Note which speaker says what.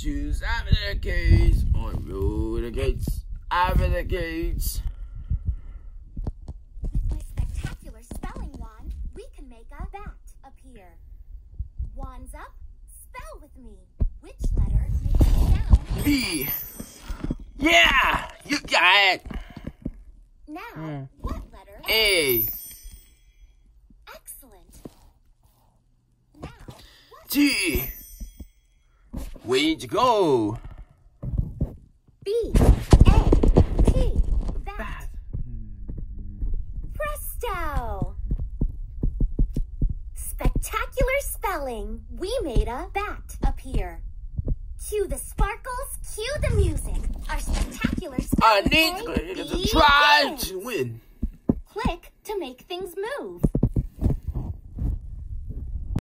Speaker 1: Choose out of the gates, on roll the gates, out of the gates.
Speaker 2: With my spectacular spelling wand, we can make a bat appear. Wands up, spell with me. Which letter makes a sound?
Speaker 1: P. Yeah, you got it.
Speaker 2: Now, what letter?
Speaker 1: A.
Speaker 2: Excellent. Now, what?
Speaker 1: T. Way to go.
Speaker 2: B. A. T. Bat. Presto! Spectacular spelling. We made a bat appear. Cue the sparkles, cue the music. Our spectacular
Speaker 1: I
Speaker 2: spelling
Speaker 1: need
Speaker 2: play
Speaker 1: to try
Speaker 2: begins.
Speaker 1: to win.
Speaker 2: Click to make things